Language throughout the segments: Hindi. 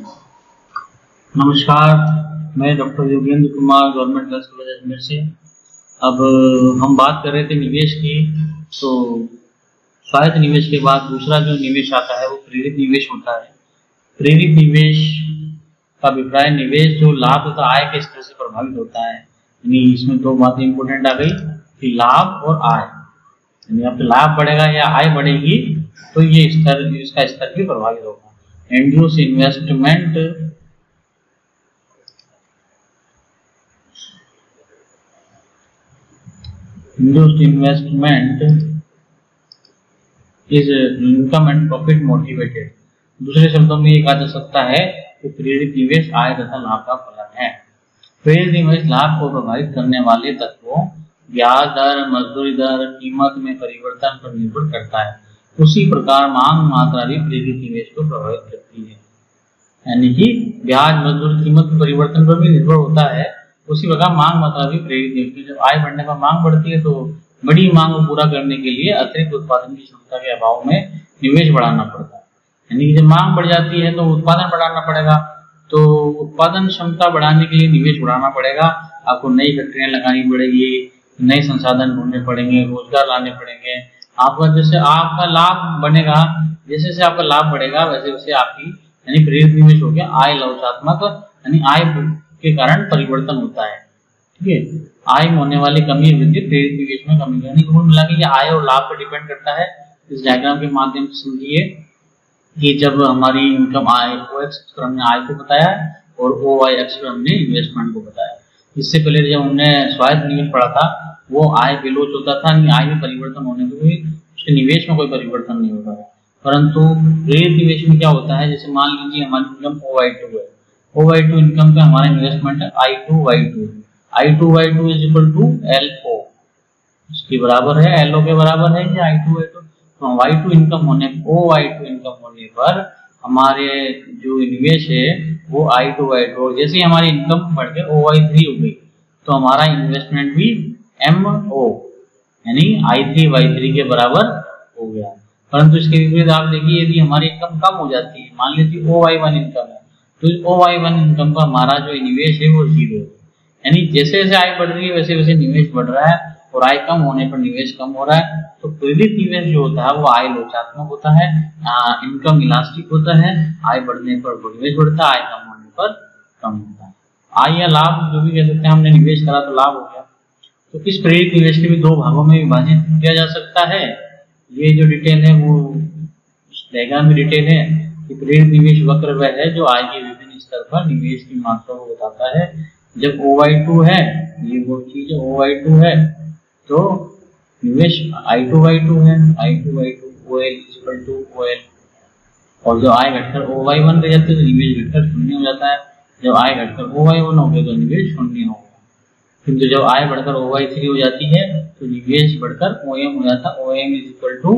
नमस्कार, मैं doctor Yogendra Kumar, government girls college Ajmer से। अब हम बात कर रहे थे निवेश की। तो स्वायत्त निवेश के बाद दूसरा जो निवेश आता है वो प्रेरित निवेश होता है। प्रेरित निवेश का अभिप्राय निवेश जो लाभ तथा आय के स्तर से प्रभावित होता है। यानी इसमें दो बातें इंपॉर्टेंट आ गई कि लाभ और आय। यानी आपका लाभ बढ़ेगा या आय बढ़ेगी तो ये इसका स्तर भी प्रभावित होगा। Induce investment is income and profit motivated. दूसरे शब्दों में ये कहा जा सकता है कि प्रेरित निवेश आय तथा लाभ का फलन है। प्रेरित निवेश लाभ को प्रभावित करने वाले तत्वों ब्याज दर, मजदूरी दर, कीमत में परिवर्तन पर निर्भर करता है। उसी प्रकार मांग मात्रा भी प्रेरित निवेश को प्रभावित करती है। यानी कि ब्याज, मजदूरी, कीमत के परिवर्तन पर भी निर्भर होता है। उसी प्रकार मांग मात्रा भी प्रेरित निवेश की। जब आय बढ़ने पर मांग बढ़ती है तो बड़ी मांग को पूरा करने के लिए अतिरिक्त उत्पादन की क्षमता के अभाव में निवेश बढ़ाना पड़ता है। यानी कि जब मांग बढ़ जाती है तो उत्पादन बढ़ाना पड़ेगा। तो उत्पादन क्षमता बढ़ाने के लिए निवेश बढ़ाना पड़ेगा। आपको नई फैक्ट्रियां लगानी पड़ेगी, नए संसाधन ढूंढने पड़ेंगे, रोजगार लाने पड़ेंगे। आपका जैसे आपका लाभ बनेगा, जैसे जैसे आपका लाभ बढ़ेगा वैसे वैसे आपकी यानी प्रेरित निवेश हो गया आय लवचात्मक, यानी आय के कारण परिवर्तन होता है। ठीक है, आय में होने वाली कमी वृद्धि प्रेरित निवेश में कमी, यानी कुल मिला के आय और लाभ पर डिपेंड करता है। इस डायग्राम के माध्यम से समझिए कि जब हमारी इनकम आय ओ एक्स पर हमने आय को बताया और ओ वाई एक्स पर हमने इन्वेस्टमेंट को बताया। इससे पहले जब हमने स्वायत्त निवेश पढ़ा था वो आय बेलोच होता था, आय में परिवर्तन होने पर भी उसके निवेश में कोई परिवर्तन नहीं होता है। परंतु प्रेरित निवेश में क्या होता है, जैसे मान लीजिए हमारी इनकम OY2 है, OY2 इनकम पे हमारा इन्वेस्टमेंट है I2Y2। I2Y2 is equal to LO, इसके बराबर है, LO के बराबर है या I2Y2। तो Y2 इनकम होने OY2 इनकम होने पर हमारे जो निवेश है वो I2Y2, और जैसे ही हमारी इनकम बढ़ के OY3 हो गई तो हमारा इन्वेस्टमेंट भी MO यानी I3Y3 के बराबर हो गया। परंतु इसके विपरीत आप देखिए, यदि हमारी इनकम कम हो जाती है, मान लीजिए OY1 इनकम है, तो इस OY1 इनकम का हमारा जो निवेश है वो 0 है। यानी जैसे जैसे आय बढ़ रही है वैसे वैसे निवेश बढ़ रहा है और आय कम होने पर निवेश कम हो रहा है। तो प्रेरित निवेश जो होता है वो आय लोचात्मक होता है, इनकम इलास्टिक होता है। आय बढ़ने पर निवेश बढ़ता है, आय कम होने पर कम होता है। आय या लाभ जो भी कह सकते हैं, हमने निवेश करा तो लाभ हो गया। तो इस प्रेरित निवेश के भी दो भागों में विभाजित किया जा सकता है। ये जो डिटेल है वो डायग्राम में डिटेल है कि प्रेरित निवेश वक्र वह है जो आय के विभिन्न स्तर पर निवेश की मात्रा को बताता है। जब OY2 है, ये वो चीज OY2 है तो निवेश I2Y2 है, I2Y2 OL equal to OL। और जब आय घटकर OY1 रह जाती है तो निवेश घटकर 0 हो जाता है। जब आय घटकर OY1 हो गया तो निवेश 0 हो गया। किंतु जब आय बढ़कर OY3 हो जाती है तो निवेश बढ़कर OM हो जाता है, OM is equal to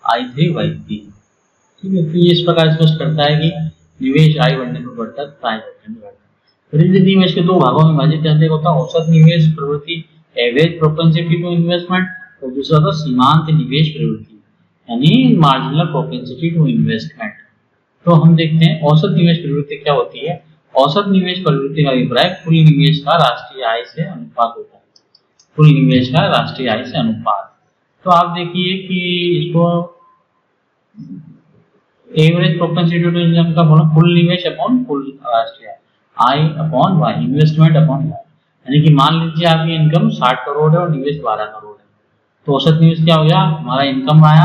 I3Y3। ठीक है, तो ये इस प्रकार स्पष्ट करता है कि निवेश आय बढ़ने पर बढ़ता है, आय घटने पर बढ़ता है। प्रेरित निवेश के दो भागों में विभाजित करने को होता है औसत निवेश प्रवृत्ति, एवरेज प्रोपेंसिटी टू इन्वेस्टमेंट, और दूसरा था सीमांत निवेश प्रवृत्ति यानी मार्जिनल प्रोपेंसिटी टू इन्वेस्टमेंट। तो हम देखते हैं औसत निवेश प्रवृत्ति क्या होती है। औसत निवेश प्रवृत्ति का अभिप्राय कुल निवेश का राष्ट्रीय आय से अनुपात होता है। कुल निवेश का राष्ट्रीय आय से अनुपात। तो आप देखिए कि इसको एवरेज प्रोपेंसिटी टू इन्वेस्टमेंट का बोला कुल निवेश अपॉन कुल राष्ट्रीय आय upon Y, investment upon Y. यानी कि मान लीजिए आपकी इनकम 60 करोड़ है और निवेश 12 करोड़ है, तो औसत निवेश क्या हो गया, हमारा इनकम आया,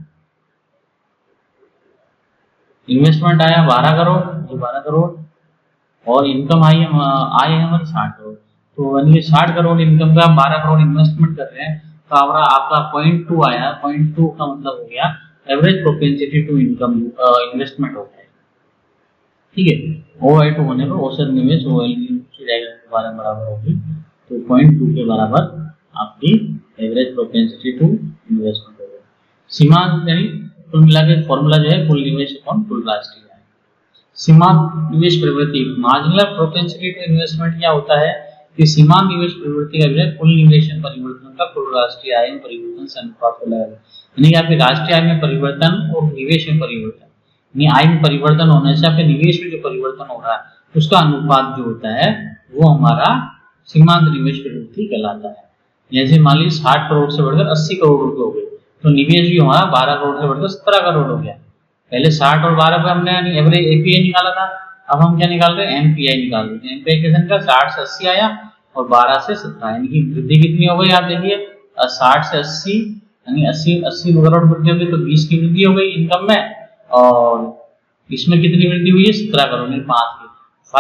इन्वेस्टमेंट आया 12 करोड़, ये 12 करोड़, और इनकम आई है हमारी 60 करोड़। तो यानी 60 करोड़ इनकम का 12 करोड़ इन्वेस्टमेंट कर रहे हैं तो आपका 0.2 आया। 0.2 का मतलब हो गया average propensity to income investment हो गया। ठीक है, OY2 होने पर औसत निवेश OL की के बराबर होगी, तो 0.2 के बराबर आपकी एवरेज प्रोपेंसिटी टू इन्वेस्टमेंट होगा। सीमांत यानी कुल मिला के फॉर्मूला जो है कुल निवेश अपॉन कुल राष्ट्रीय आय। सीमांत निवेश प्रवृत्ति, मार्जिनल प्रोपेंसिटी टू इन्वेस्टमेंट क्या होता है कि सीमांत निवेश प्रवृत्ति का विषय कुल निवेश में परिवर्तन का कुल राष्ट्रीय आय में परिवर्तन से अनुपात को लगाएगा। यानी कि आपके राष्ट्रीय आय में परिवर्तन और निवेश में परिवर्तन आय में परिवर्तन होने से आपके निवेश में जो परिवर्तन हो रहा है उसका अनुपात जो होता है वो हमारा सीमांत निवेश प्रवृत्ति कहलाता है। जैसे मान लीजिए 60 करोड़ से बढ़कर 80 करोड़ रुपए हो गए, तो निवेश भी हमारा 12 करोड़ से बढ़कर 17 करोड़ हो गया। पहले 60 और 12 पे हमने एवरेज एपीआई निकाला था, अब हम क्या निकाल रहे हैं, एमपीआई निकाल रहे हैं। एमपीआई कैसे निकाल, 60 से 80 आया और 12 से 17, यानी कि वृद्धि कितनी हो गई आप देखिए, 60 से 80 यानी 80 करोड़ वृद्धि हो गई, तो 20 की वृद्धि हो गई इनकम में, और इसमें कितनी वृद्धि हुई है, 17 करोड़ यानी 5 की।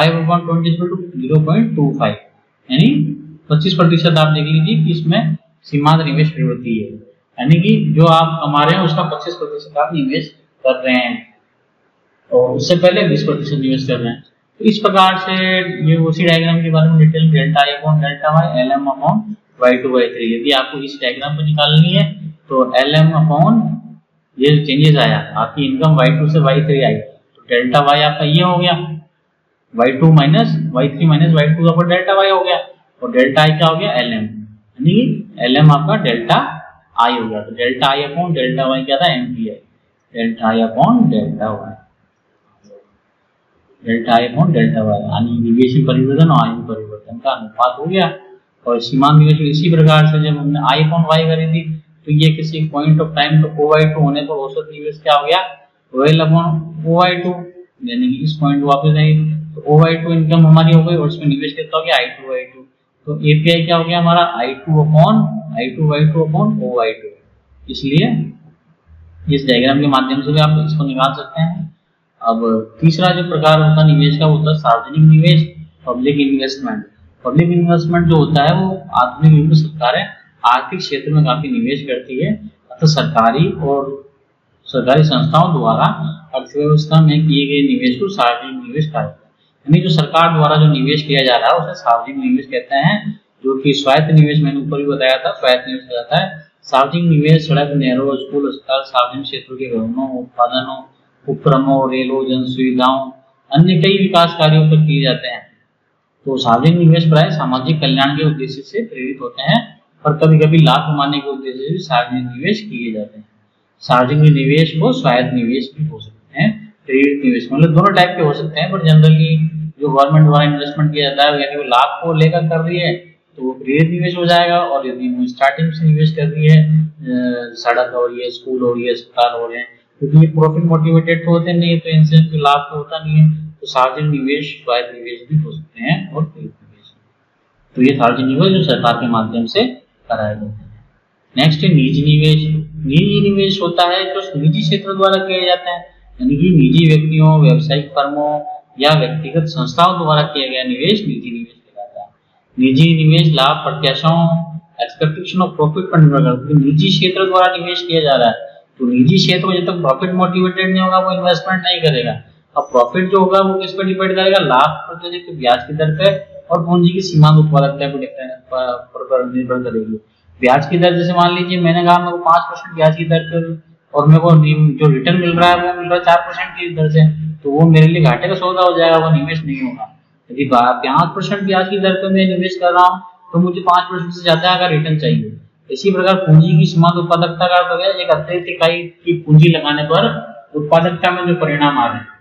5/20 यानी 25% आप देख लीजिए कि इसमें सीमांत निवेश प्रवृत्ति है, यानी कि जो आप कमा रहे हैं उसका 25% आप निवेश कर रहे हैं और उससे पहले 20% निवेश कर रहे हैं। तो इस प्रकार से ये उसी डायग्राम के बारे में detail delta I upon delta Y L M upon y2/3, यदि आपको इस डायग्राम को निकालनी है तो LM अपॉन ये चेंजेस आया, आपकी इनकम y2 से y3 आई, तो डेल्टा y आपका ये हो गया, y2 minus y3 minus y2 upon delta y हो गया, और डेल्टा i क्या हो गया, LM, यानी LM आपका डेल्टा i हो गया। तो delta i upon delta y क्या था, MPI, delta i upon delta y, delta i upon delta y यानी निवेश में परिवर्तन और आय में परिवर्तन का अनुपात हो गया। और सीमांत निवेश इसी प्रकार से जब हमने i अपॉन y करी थी तो ये किसी पॉइंट ऑफ टाइम तो OY2 होने पर औसत निवेश क्या हो गया, OL अपॉन OY2, यानी कि इस पॉइंट वापस आई तो OY2 इनकम हमारी हो गई और इसमें निवेश कितना हो गया, I2Y2, तो API क्या हो गया हमारा, I2Y2 अपॉन OY2। इसलिए इस डायग्राम के माध्यम से भी आप इसको निकाल सकते हैं। अब तीसरा जो प्रकार होता है निवेश का वो होता है सार्वजनिक निवेश, पब्लिक इन्वेस्टमेंट। पब्लिक इन्वेस्टमेंट जो होता है वो आधुनिक युग में सरकारें आर्थिक क्षेत्र में काफी निवेश करती है, अतः सरकारी और सरकारी संस्थाओं द्वारा अर्थव्यवस्था में किए गए निवेश को सार्वजनिक निवेश कहा जाता है। यानी जो सरकार द्वारा जो निवेश किया जा रहा है उसे सार्वजनिक निवेश कहते हैं, जो कि स्वायत्त निवेश मैंने ऊपर भी बताया था, स्वायत्त निवेश कहा जाता है। सार्वजनिक निवेश सड़क, नहरों, स्कूल, अस्पताल, सार्वजनिक क्षेत्रों के भवनों, उत्पादनों, उपक्रमों, रेलों, जन सुविधाओं, अन्य कई विकास कार्यों पर किए जाते हैं। तो सार्वजनिक निवेश प्राय सामाजिक कल्याण के उद्देश्य से प्रेरित होते हैं, पर कभी कभी लाभ कमाने के उद्देश्य से भी सार्वजनिक निवेश किए जाते हैं। सार्वजनिक निवेश को स्वायत्त निवेश भी हो सकते हैं, प्रेरित निवेश, मतलब दोनों टाइप के हो सकते हैं, पर जनरली जो गवर्नमेंट द्वारा इन्वेस्टमेंट किया जाता है, यदि वो लाभ को लेकर कर रही है तो वो प्रेरित निवेश हो जाएगा, और यदि वो स्टार्टिंग से निवेश कर रही है, सड़क हो रही है, स्कूल हो रही है, अस्पताल हो रहे हैं, क्योंकि ये प्रॉफिट मोटिवेटेड तो होते नहीं है, तो इनसे लाभ तो होता नहीं है, तो सार्वजनिक निवेश स्वायत्त निवेश भी हो सकते हैं और प्रेरित निवेश। तो ये सार्वजनिक निवेश जो सरकार के माध्यम से कराए जाते हैं। नेक्स्ट है निजी निवेश। निजी निवेश होता है जो निजी क्षेत्र द्वारा किया जाता है, यानी कि निजी व्यक्तियों, व्यावसायिक फर्मों या व्यक्तिगत संस्थाओं द्वारा किया गया निवेश निजी निवेश कहलाता है। निजी निवेश लाभ प्रत्याशाओं, एक्सपेक्टेशन ऑफ प्रॉफिट पर निर्भर करता है। निजी क्षेत्र द्वारा निवेश किया जा रहा है तो निजी क्षेत्र में जब तक प्रॉफिट मोटिवेटेड नहीं होगा वो इन्वेस्टमेंट नहीं करेगा। अब प्रॉफिट जो होगा वो किस पर डिपेंड करेगा, लाभ पर, ब्याज की दर पे और पूंजी की सीमांत उत्पादकता पर निर्भर करेगी। ब्याज की दर जैसे मान लीजिए मैंने कहा मेरे को 5% ब्याज की दर पर और मेरे को जो रिटर्न मिल रहा है वो मिल रहा है 4% की दर से, तो वो मेरे लिए घाटे का सौदा हो जाएगा, वो निवेश नहीं होगा। यदि 5% ब्याज की दर पर मैं निवेश कर रहा हूँ तो मुझे 5% से ज्यादा अगर रिटर्न चाहिए। इसी प्रकार पूंजी की सीमांत उत्पादकता का अर्थ हो गया एक अतिरिक्त इकाई की पूंजी लगाने पर उत्पादकता में जो परिणाम आ रहे हैं।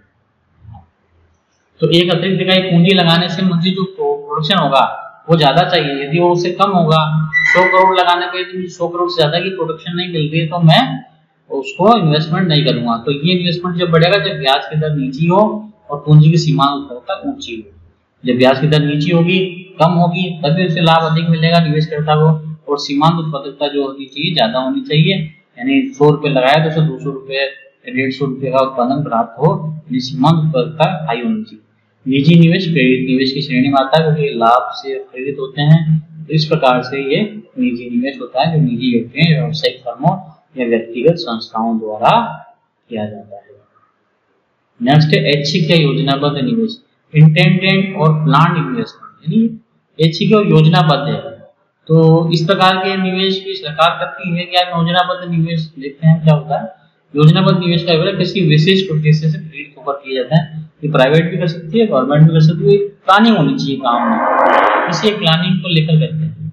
तो एक अतिरिक्त इकाई पूंजी लगाने से मुझे जो प्रोडक्शन होगा वो ज्यादा चाहिए, यदि वो उससे कम होगा, 100 करोड़ लगाने पे यदि 100 करोड़ से ज्यादा की प्रोडक्शन नहीं मिल रही है तो मैं उसको इन्वेस्टमेंट नहीं करूंगा। तो ये इन्वेस्टमेंट जब बढ़ेगा जब ब्याज की दर नीची हो और पूंजी की सीमांत उत्पादकता ऊंची हो। जब ब्याज की दर नीची होगी, कम होगी, तभी उसे लाभ अधिक मिलेगा निवेशकर्ता को, और सीमांत उत्पादकता जो होनी चाहिए ज्यादा होनी चाहिए, यानी 100 रुपए लगाया तो 200 रुपए 150 रुपए का उत्पादन प्राप्त हो, सीमांत उत्पादकता हाई होनी चाहिए। निजी निवेश प्रेरित निवेश की श्रेणी में आता है क्योंकि लाभ से प्रेरित होते हैं। इस प्रकार से ये निजी निवेश होता है जो निजी व्यक्तियों, व्यावसायिक फर्मों या व्यक्तिगत संस्थाओं द्वारा किया जाता है। नेक्स्ट है ऐच्छिक या योजनाबद्ध निवेश, इंटेंडेड और प्लान्ड इन्वेस्टमेंट, यानी ऐच्छिक और योजनाबद्ध है। तो इस प्रकार के निवेश की सरकार करती है क्या, योजनाबद्ध निवेश देखते हैं क्या होता है। योजनाबद्ध निवेश का विवरण किसी विशिष्ट उद्देश्य से प्रेरित होकर किया जाता है। ये प्राइवेट भी कर सकती है, गवर्नमेंट भी कर सकती है, प्लानिंग होनी चाहिए काम में, इसी प्लानिंग को लेकर करते हैं।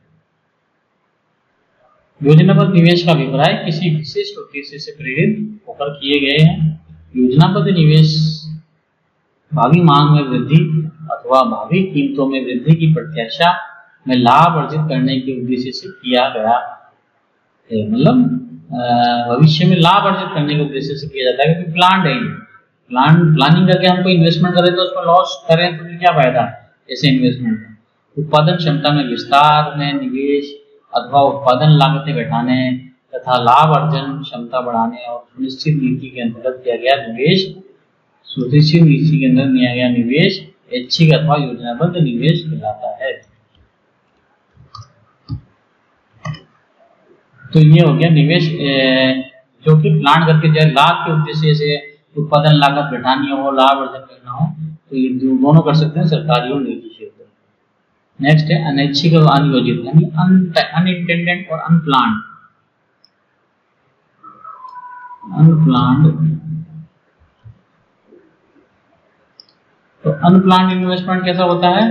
योजनाबद्ध निवेश का अभिप्राय किसी विशिष्ट उद्देश्य से प्रेरित होकर किए गए हैं योजनाबद्ध निवेश भावी मांग में वृद्धि अथवा भावी कीमतों में वृद्धि की प्रत्याशा में लाभ अर्जित करने के उद्देश्य से किया गया है। मतलब भविष्य में लाभ अर्जित करने के उद्देश्य से किया जाता है, क्योंकि प्लान है, प्लानिंग करके हमको इन्वेस्टमेंट करें तो उसमें लॉस करें तो फिर क्या फायदा ऐसे इन्वेस्टमेंट का। उत्पादन क्षमता में विस्तार में निवेश अथवा उत्पादन लागतें घटाने तथा लाभ अर्जन क्षमता बढ़ाने और सुनिश्चित नीति के अंतर्गत किया गया निवेश, सुनिश्चित नीति के अंदर किया गया निवेश ऐच्छिक अथवा योजनाबद्ध निवेश कहलाता है। तो ये हो गया निवेश जो कि प्लान करके जो लाभ के उद्देश्य से उत्पादन लागत घटानी हो, लाभ अर्जन करना हो, तो ये दोनों कर सकते हैं, सरकारी और निजी क्षेत्र। नेक्स्ट है अनैच्छिक और अनियोजित, यानी अनइंटेंडेड और अनप्लान्ड। तो अनप्लान्ड इन्वेस्टमेंट कैसा होता है?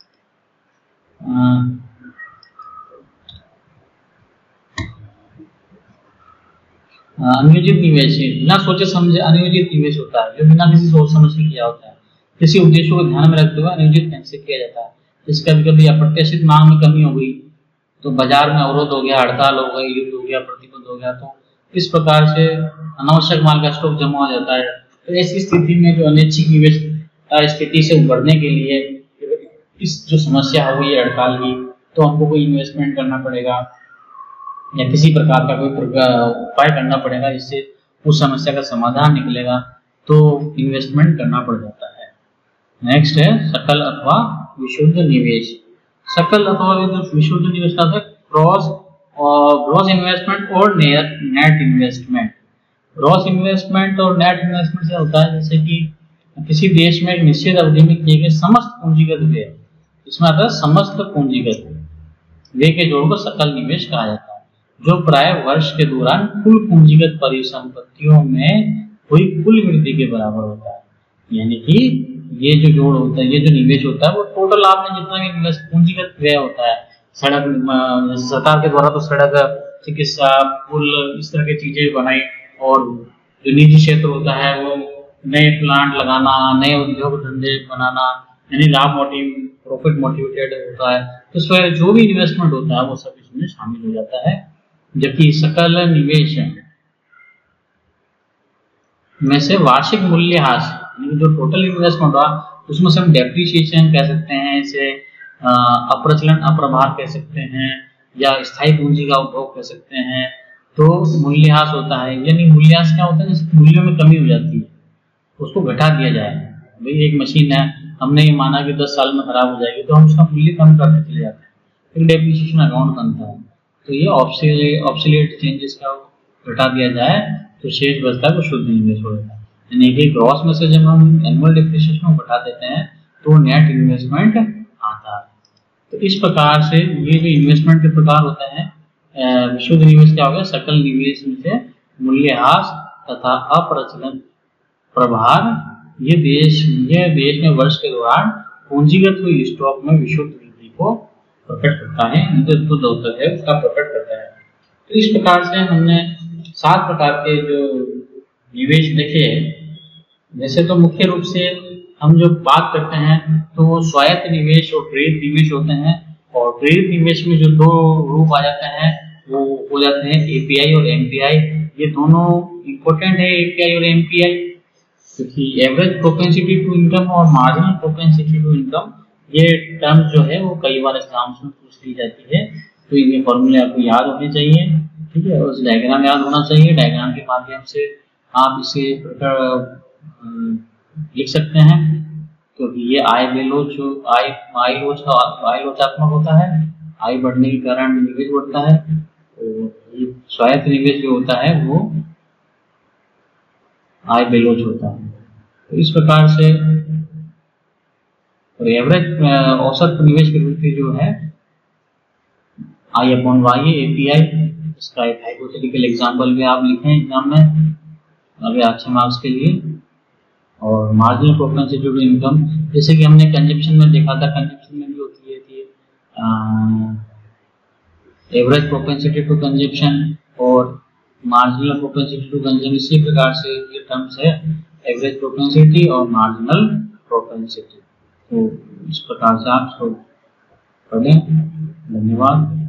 अनियोजित निवेश बिना सोचे समझे अनियोजित निवेश होता है, जो बिना किसी सोच समझ के किया होता है। किसी उद्देश्यों को ध्यान में रखते हुए अनियोजित ढंग से किया जाता है। जैसे कभी कभी अप्रत्याशित मांग में कमी हो गई, तो बाजार में अवरोध हो गया, हड़ताल हो गई, युद्ध हो गया, प्रतिबंध हो गया, तो इस प्रकार से अनावश्यक माल का स्टॉक जमा हो जाता है। तो ऐसी स्थिति में जो अनैच्छिक निवेश स्थिति से उभरने के लिए इस जो समस्या हो गई हड़ताल की, तो हमको कोई इन्वेस्टमेंट करना पड़ेगा या किसी प्रकार का कोई उपाय करना पड़ेगा जिससे उस समस्या का समाधान निकलेगा, तो इन्वेस्टमेंट करना पड़ जाता है। नेक्स्ट है सकल अथवा विशुद्ध निवेश। सकल अथवा विशुद्ध निवेश का है ग्रॉस इन्वेस्टमेंट और नेट इन्वेस्टमेंट। ग्रॉस इन्वेस्टमेंट और नेट इन्वेस्टमेंट से होता है जैसे कि किसी देश में एक निश्चित अवधि में किए गए समस्त पूंजीगत व्यय, इसमें आता है समस्त पूंजीगत व्यय के जोड़ को सकल निवेश कहा जाता है, जो प्राय वर्ष के दौरान कुल पूंजीगत परिसंपत्तियों में हुई कुल वृद्धि के बराबर होता है। यानी कि ये जो जोड़ होता है, ये जो निवेश होता है, वो टोटल आपने जितना भी पूंजीगत व्यय होता है, सड़क सरकार के द्वारा तो सड़क, चिकित्सा, पुल, इस तरह की चीजें बनाई, और जो निजी क्षेत्र होता है वो नए प्लांट लगाना, नए उद्योग धंधे बनाना, यानी लाभ प्रॉफिट मोटिवेटेड होता है। तो इस पर जो भी इन्वेस्टमेंट होता है वो सब इसमें शामिल हो जाता है। जबकि सकल निवेश में से वार्षिक मूल्यह्रास, जो टोटल इन्वेस्टमेंट हुआ उसमें से हम डेप्रिसिएशन कह सकते हैं, इसे अप्रचलन अप्रभार कह सकते हैं, या स्थायी पूंजी का उपभोग कह सकते हैं। तो मूल्यह्रास होता है, यानी मूल्यह्रास क्या होता है? जैसे मूल्यों में कमी हो जाती है, उसको घटा दिया जाए। भाई एक मशीन है, हमने ये माना कि 10 साल में खराब हो जाएगी, तो हम उसका मूल्य कम करते चले जाते हैं, फिर डेप्रिसिएशन अकाउंट बनता है। तो ये ऑब्सोलेट चेंजेस का घटा दिया जाए तो शेष बचता है वो शुद्ध निवेश हो जाता है। यानी कि ग्रॉस में से जब हम एनुअल डेप्रिसिएशन को घटा देते हैं तो नेट इन्वेस्टमेंट आता है। तो इस प्रकार से ये जो इन्वेस्टमेंट के प्रकार होते हैं, विशुद्ध निवेश क्या हो गया? सकल निवेश में से मूल्यह्रास तथा अप्रचलन प्रभार, ये देश में वर्ष के दौरान पूंजीगत हुई स्टॉक में विशुद्ध वृद्धि को प्रकट करता है, जो दौलत है उसका प्रकट करता है। तो इस प्रकार से हमने 7 प्रकार के जो निवेश देखे हैं। वैसे तो मुख्य रूप से हम जो बात करते हैं तो वो स्वायत्त निवेश और प्रेरित निवेश होते हैं, और प्रेरित निवेश में जो 2 रूप आ जाते हैं वो हो जाते हैं एपीआई और एमपीआई। ये दोनों इम्पोर्टेंट है, एपीआई और एमपीआई, क्योंकि एवरेज प्रोपेंसिटी टू इनकम और मार्जिनल प्रोपेंसिटी टू इनकम, ये टर्म जो है वो कई बार एग्जाम्स में पूछ ली जाती है। तो ये फॉर्मूले आपको याद होने चाहिए, ठीक है, उस डायग्राम याद होना चाहिए। डायग्राम के माध्यम से आप इसे लिख सकते हैं, क्योंकि ये आय लोचात्मक होता है, आय बढ़ने के कारण निवेश बढ़ता है, और स्वायत्त निवेश जो होता है वो आय बेलोच होता है। तो इस प्रकार से एवरेज औसत निवेश प्रवृत्ति जो है I/Y एपीआई, इसका एक हाइपोथेटिकल एग्जांपल भी आप लिखें एग्जाम में अभी अच्छे मार्क्स के लिए। और मार्जिनल प्रोपेंसिटी टू इनकम, जैसे कि हमने कंजप्शन में देखा था, कंजप्शन में भी होती है थी एवरेज प्रोपेंसिटी टू कंजप्शन और मार्जिनल प्रोपेंसिटी टू कंजम्पशन। इसी प्रकार से ये टर्म्स है एवरेज प्रोपेंसिटी और मार्जिनल प्रोपेंसिटी। तो इस प्रकार से आप इसको पढ़ें। धन्यवाद।